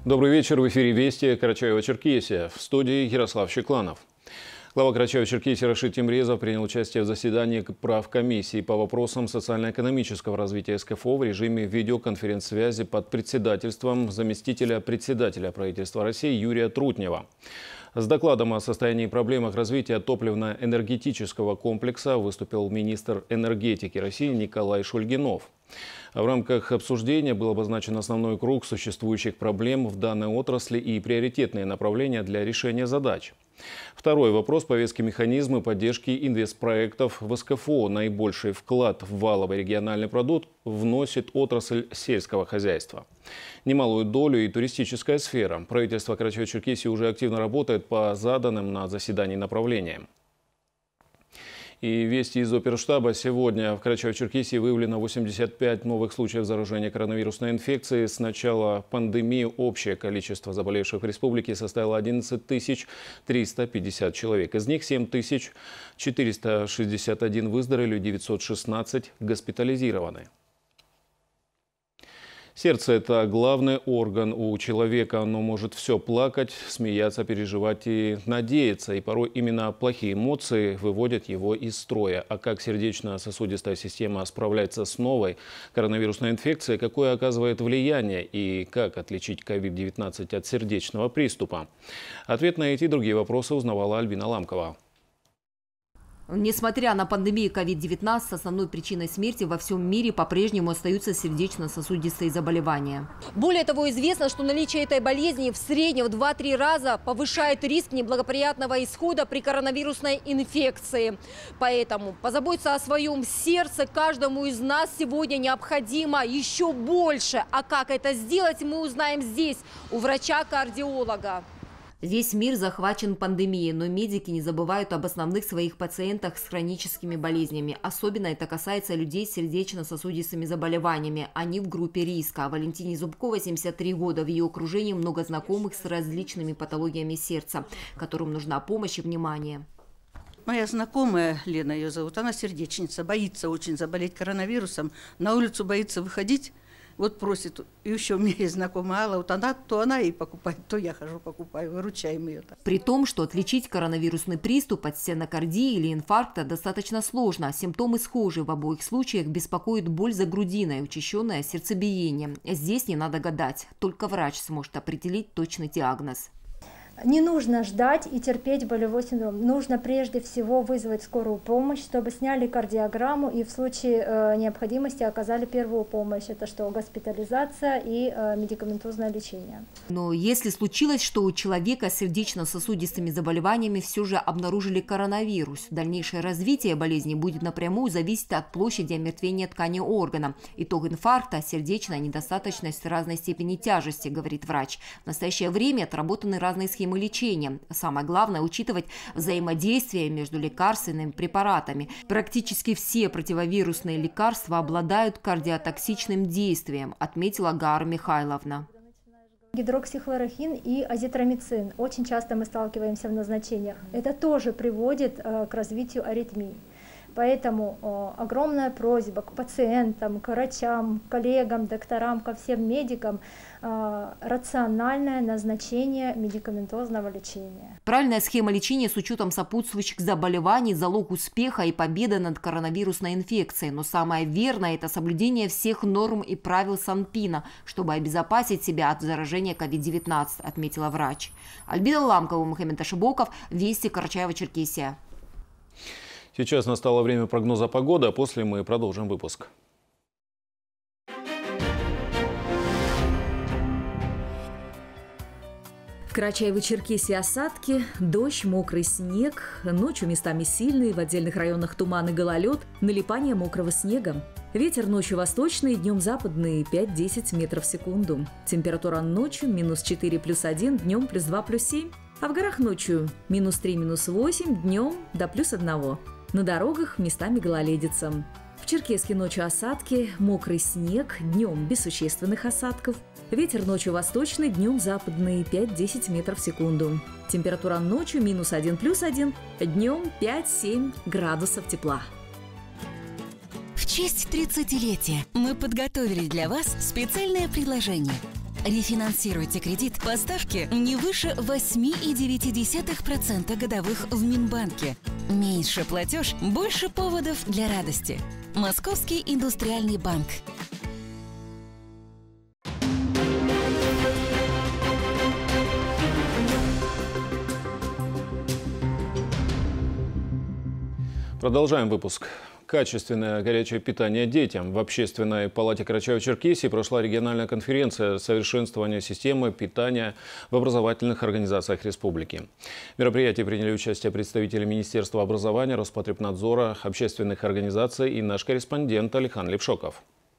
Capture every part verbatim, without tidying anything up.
Добрый вечер. В эфире «Вести», Карачаево-Черкесия. В студии Ярослав Щекланов. Глава Карачаево-Черкесии Рашид Темрезов принял участие в заседании правкомиссии по вопросам социально-экономического развития СКФО в режиме видеоконференц-связи под председательством заместителя председателя правительства России Юрия Трутнева. С докладом о состоянии и проблемах развития топливно-энергетического комплекса выступил министр энергетики России Николай Шульгинов. В рамках обсуждения был обозначен основной круг существующих проблем в данной отрасли и приоритетные направления для решения задач. Второй вопрос повестки – механизмы поддержки инвестпроектов в СКФО. Наибольший вклад в валовый региональный продукт вносит отрасль сельского хозяйства. Немалую долю и туристическая сфера. Правительство Карачаево-Черкесии уже активно работает по заданным на заседании направлениям. И вести из оперштаба. Сегодня в Карачаево-Черкесии выявлено восемьдесят пять новых случаев заражения коронавирусной инфекцией. С начала пандемии общее количество заболевших в республике составило одиннадцать тысяч триста пятьдесят человек. Из них семь тысяч четыреста шестьдесят один выздоровели, девятьсот шестнадцать госпитализированы. Сердце – это главный орган у человека. Оно может все плакать, смеяться, переживать и надеяться. И порой именно плохие эмоции выводят его из строя. А как сердечно-сосудистая система справляется с новой коронавирусной инфекцией, какое оказывает влияние и как отличить ковид девятнадцать от сердечного приступа? Ответ на эти и другие вопросы узнавала Альбина Ламкова. Несмотря на пандемию ковид девятнадцать, основной причиной смерти во всем мире по-прежнему остаются сердечно-сосудистые заболевания. Более того, известно, что наличие этой болезни в среднем в два-три раза повышает риск неблагоприятного исхода при коронавирусной инфекции. Поэтому позаботиться о своем сердце каждому из нас сегодня необходимо еще больше. А как это сделать, мы узнаем здесь, у врача-кардиолога. Весь мир захвачен пандемией, но медики не забывают об основных своих пациентах с хроническими болезнями. Особенно это касается людей с сердечно-сосудистыми заболеваниями. Они в группе риска. Валентине Зубковой семьдесят три года. В ее окружении много знакомых с различными патологиями сердца, которым нужна помощь и внимание. Моя знакомая, Лена ее зовут, она сердечница, боится очень заболеть коронавирусом. На улицу боится выходить. Вот просит, и еще у меня есть знакомая Алла, вот она, то она и покупает, то я хожу покупаю, выручаем ее. При том, что отличить коронавирусный приступ от стенокардии или инфаркта достаточно сложно. Симптомы схожи. В обоих случаях беспокоит боль за грудиной, учащенное сердцебиение. Здесь не надо гадать. Только врач сможет определить точный диагноз. Не нужно ждать и терпеть болевой синдром. Нужно прежде всего вызвать скорую помощь, чтобы сняли кардиограмму и в случае э, необходимости оказали первую помощь. Это что, госпитализация и э, медикаментозное лечение. Но если случилось, что у человека с сердечно-сосудистыми заболеваниями все же обнаружили коронавирус, дальнейшее развитие болезни будет напрямую зависеть от площади омертвения ткани органа. Итог инфаркта – сердечная недостаточность разной степени тяжести, говорит врач. В настоящее время отработаны разные схемы лечения. Самое главное – учитывать взаимодействие между лекарственными препаратами. Практически все противовирусные лекарства обладают кардиотоксичным действием, отметила Гара Михайловна. Гидроксихлорохин и азитромицин. Очень часто мы сталкиваемся в назначениях. Это тоже приводит э, к развитию аритмий. Поэтому э, огромная просьба к пациентам, к врачам, коллегам, докторам, ко всем медикам э, рациональное назначение медикаментозного лечения. Правильная схема лечения с учетом сопутствующих заболеваний – залог успеха и победы над коронавирусной инфекцией. Но самое верное – это соблюдение всех норм и правил Санпина, чтобы обезопасить себя от заражения ковид девятнадцать, отметила врач. Альбина Ламкова, Мухаммед Ашибоков, Вести, Карачаево-Черкесия. Сейчас настало время прогноза погоды, а после мы продолжим выпуск. В Карачаево-Черкесии осадки, дождь, мокрый снег, ночью местами сильный, в отдельных районах туман и гололед, налипание мокрого снега. Ветер ночью восточный, днем западный пять-десять метров в секунду. Температура ночью минус четыре плюс один, днем плюс два плюс семь. А в горах ночью минус три минус восемь, днем до плюс одного. На дорогах местами гололедица. В Черкесске ночью осадки, мокрый снег, днем без существенных осадков. Ветер ночью восточный, днем западный пять-десять метров в секунду. Температура ночью минус один плюс один, днем пять-семь градусов тепла. В честь тридцатилетия мы подготовили для вас специальное предложение. Рефинансируйте кредит по ставке не выше восемь целых девять десятых процента годовых в Минбанке. Меньше платеж, больше поводов для радости. Московский индустриальный банк. Продолжаем выпуск. Качественное горячее питание детям. В Общественной палате Карачаево-Черкесии прошла региональная конференция «Совершенствование системы питания в образовательных организациях республики». В мероприятии приняли участие представители Министерства образования, Роспотребнадзора, общественных организаций и наш корреспондент Алихан Левшоков.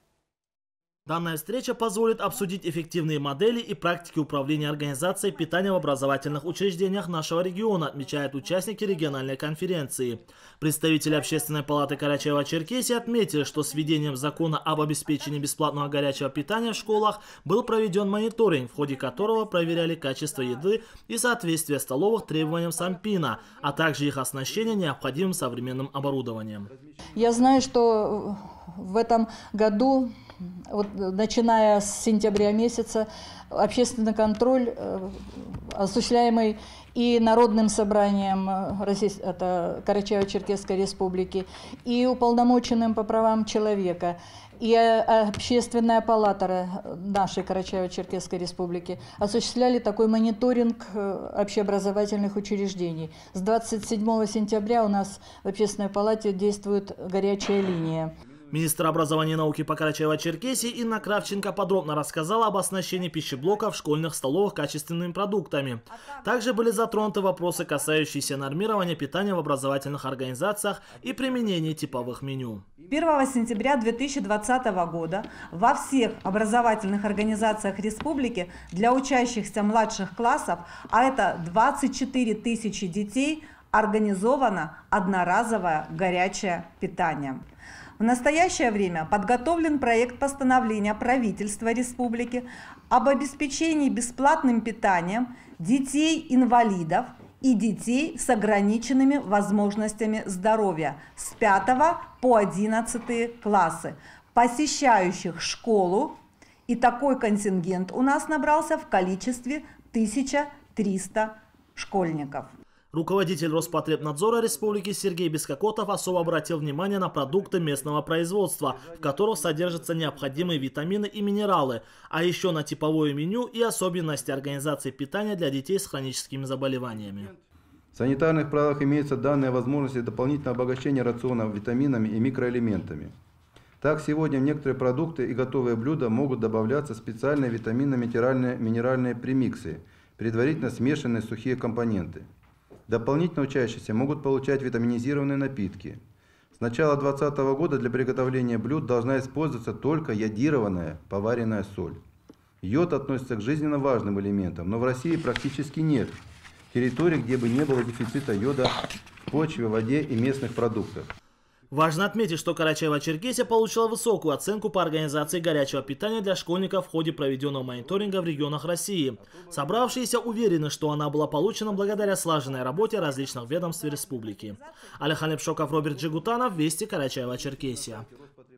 Данная встреча позволит обсудить эффективные модели и практики управления организацией питания в образовательных учреждениях нашего региона, отмечают участники региональной конференции. Представители Общественной палаты Карачаево-Черкесии отметили, что с введением закона об обеспечении бесплатного горячего питания в школах был проведен мониторинг, в ходе которого проверяли качество еды и соответствие столовых требованиям Санпина, а также их оснащение необходимым современным оборудованием. Я знаю, что в этом году, вот, начиная с сентября месяца, общественный контроль, э, осуществляемый и Народным собранием России, это Карачаево-Черкесской республики, и уполномоченным по правам человека, и Общественная палата нашей Карачаево-Черкесской республики осуществляли такой мониторинг общеобразовательных учреждений. С двадцать седьмого сентября у нас в Общественной палате действует горячая линия. Министр образования и науки по Карачаево-Черкесии Инна Кравченко подробно рассказала об оснащении пищеблоков в школьных столовых качественными продуктами. Также были затронуты вопросы, касающиеся нормирования питания в образовательных организациях и применения типовых меню. первого сентября две тысячи двадцатого года во всех образовательных организациях республики для учащихся младших классов, а это двадцать четыре тысячи детей, организовано одноразовое горячее питание. В настоящее время подготовлен проект постановления правительства республики об обеспечении бесплатным питанием детей-инвалидов и детей с ограниченными возможностями здоровья с пятого по одиннадцатый классы, посещающих школу, и такой контингент у нас набрался в количестве тысяча триста школьников. Руководитель Роспотребнадзора республики Сергей Бескокотов особо обратил внимание на продукты местного производства, в которых содержатся необходимые витамины и минералы, а еще на типовое меню и особенности организации питания для детей с хроническими заболеваниями. В санитарных правилах имеются данные возможности дополнительного обогащения рациона витаминами и микроэлементами. Так, сегодня в некоторые продукты и готовые блюда могут добавляться специальные витаминно-минеральные премиксы, предварительно смешанные сухие компоненты. Дополнительно учащиеся могут получать витаминизированные напитки. С начала две тысячи двадцатого года для приготовления блюд должна использоваться только йодированная поваренная соль. Йод относится к жизненно важным элементам, но в России практически нет территорий, где бы не было дефицита йода в почве, воде и местных продуктах. Важно отметить, что Карачаево-Черкесия получила высокую оценку по организации горячего питания для школьников в ходе проведенного мониторинга в регионах России. Собравшиеся уверены, что она была получена благодаря слаженной работе различных ведомств республики. Алихан Левшоков, Роберт Джигутанов, Вести, Карачаево-Черкесия.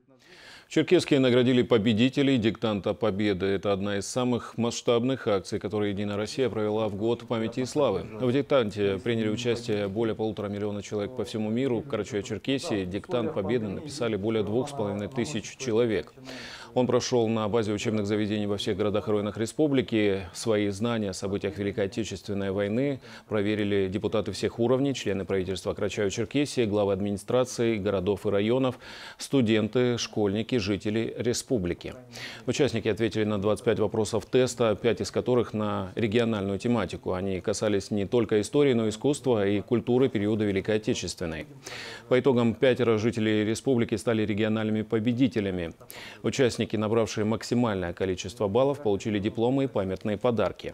В Черкесске наградили победителей диктанта Победы. Это одна из самых масштабных акций, которые «Единая Россия» провела в год памяти и славы. В диктанте приняли участие более полутора миллиона человек по всему миру. В Карачаево-Черкесии диктант Победы написали более двух с половиной тысяч человек. Он прошел на базе учебных заведений во всех городах и районах республики. Свои знания о событиях Великой Отечественной войны проверили депутаты всех уровней, члены правительства Карачаево-Черкесии, главы администрации городов и районов, студенты, школьники, жители республики. Участники ответили на двадцать пять вопросов теста, пять из которых на региональную тематику. Они касались не только истории, но и искусства и культуры периода Великой Отечественной. По итогам пятеро жителей республики стали региональными победителями. Участники, набравшие максимальное количество баллов, получили дипломы и памятные подарки.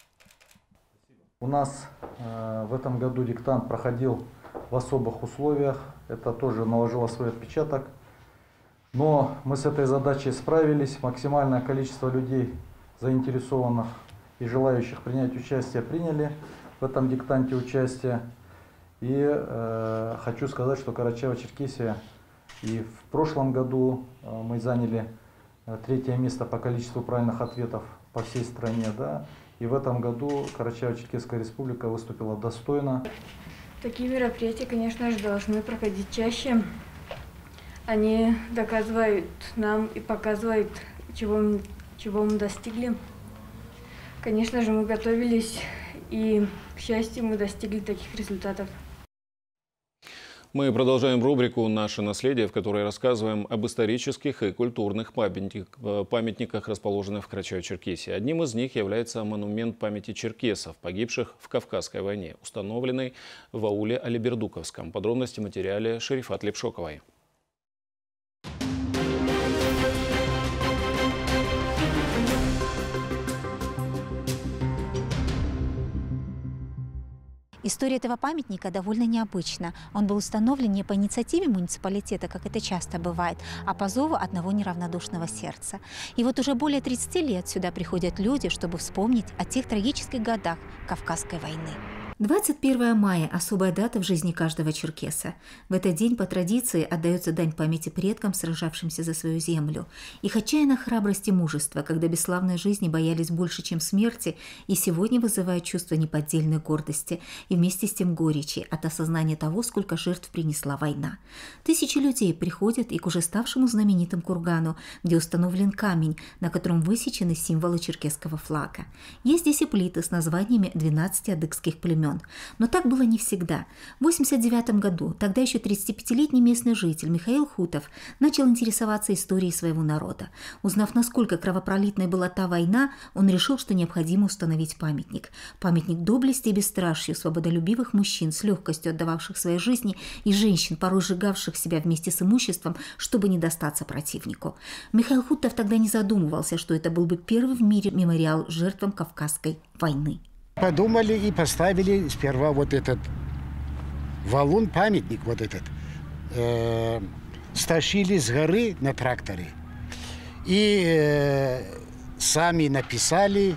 У нас э, в этом году диктант проходил в особых условиях. Это тоже наложило свой отпечаток. Но мы с этой задачей справились. Максимальное количество людей, заинтересованных и желающих принять участие, приняли в этом диктанте участие. И э, хочу сказать, что Карачаево-Черкесия и в прошлом году э, мы заняли третье место по количеству правильных ответов по всей стране, да. И в этом году Карачаево-Черкесская республика выступила достойно. Такие мероприятия, конечно же, должны проходить чаще. Они доказывают нам и показывают, чего, чего мы достигли. Конечно же, мы готовились, и, к счастью, мы достигли таких результатов. Мы продолжаем рубрику «Наше наследие», в которой рассказываем об исторических и культурных памятниках, расположенных в Карачаево-Черкесии. Одним из них является монумент памяти черкесов, погибших в Кавказской войне, установленный в ауле Алибердуковском. Подробности в материале Шерифат Лепшоковой. История этого памятника довольно необычна. Он был установлен не по инициативе муниципалитета, как это часто бывает, а по зову одного неравнодушного сердца. И вот уже более тридцати лет сюда приходят люди, чтобы вспомнить о тех трагических годах Кавказской войны. двадцать первое мая – особая дата в жизни каждого черкеса. В этот день по традиции отдается дань памяти предкам, сражавшимся за свою землю. Их отчаянная храбрость и мужество, когда бесславной жизни боялись больше, чем смерти, и сегодня вызывает чувство неподдельной гордости и вместе с тем горечи от осознания того, сколько жертв принесла война. Тысячи людей приходят и к уже ставшему знаменитым кургану, где установлен камень, на котором высечены символы черкесского флага. Есть здесь и плиты с названиями двенадцати адыгских племен. Но так было не всегда. В восемьдесят девятом году тогда еще тридцатипятилетний местный житель Михаил Хутов начал интересоваться историей своего народа. Узнав, насколько кровопролитной была та война, он решил, что необходимо установить памятник. Памятник доблести и бесстрашию свободолюбивых мужчин, с легкостью отдававших своей жизни, и женщин, порой сжигавших себя вместе с имуществом, чтобы не достаться противнику. Михаил Хутов тогда не задумывался, что это был бы первый в мире мемориал жертвам Кавказской войны. Подумали и поставили сперва вот этот валун, памятник вот этот, э, стащили с горы на тракторе и э, сами написали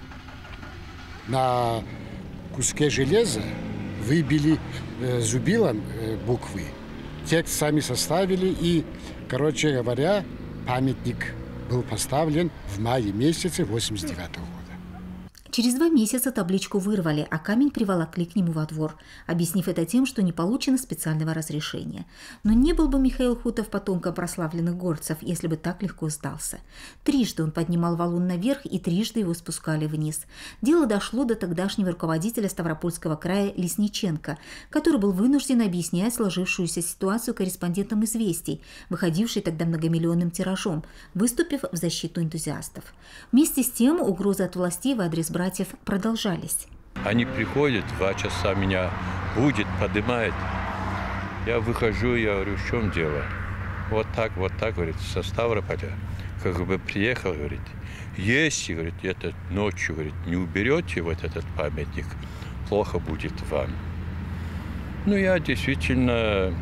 на куске железа, выбили э, зубилом э, буквы, текст сами составили и, короче говоря, памятник был поставлен в мае месяце восемьдесят девятого года. Через два месяца табличку вырвали, а камень приволокли к нему во двор, объяснив это тем, что не получено специального разрешения. Но не был бы Михаил Хутов потомком прославленных горцев, если бы так легко сдался. Трижды он поднимал валун наверх, и трижды его спускали вниз. Дело дошло до тогдашнего руководителя Ставропольского края Лесниченко, который был вынужден объяснять сложившуюся ситуацию корреспондентам «Известий», выходившей тогда многомиллионным тиражом, выступив в защиту энтузиастов. Вместе с тем угрозы от властей в адрес братьев продолжались. Они приходят, два часа меня будет, поднимает. Я выхожу, я говорю, в чем дело? Вот так, вот так, говорит, со Ставрополя. Как бы приехал, говорит, если, говорит, это ночью, говорит, не уберете вот этот памятник, плохо будет вам. Ну, я действительно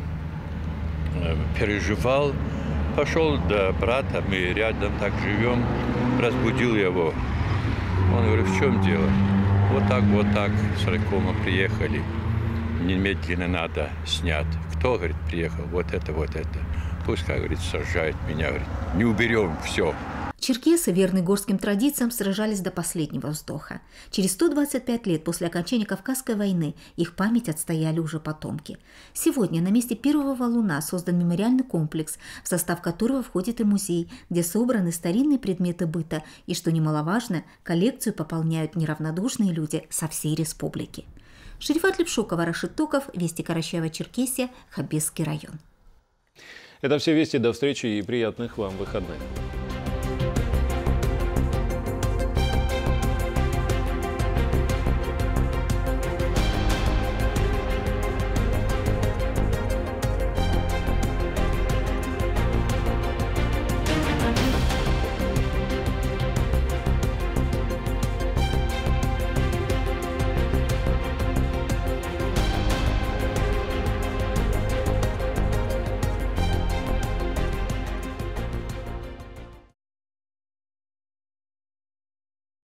переживал. Пошел до брата, мы рядом так живем, разбудил его. Он говорит, в чем дело? Вот так, вот так, с райкома приехали. Немедленно надо снять. Кто, говорит, приехал? Вот это, вот это. Пускай, говорит, сажает меня, говорит, не уберем, все. Черкесы, верные горским традициям, сражались до последнего вздоха. Через сто двадцать пять лет после окончания Кавказской войны их память отстояли уже потомки. Сегодня на месте первого валуна создан мемориальный комплекс, в состав которого входит и музей, где собраны старинные предметы быта и, что немаловажно, коллекцию пополняют неравнодушные люди со всей республики. Шерифат Лепшокова, Рашид Токов, Вести Карачаево-Черкесия, Хабесский район. Это все вести. До встречи и приятных вам выходных.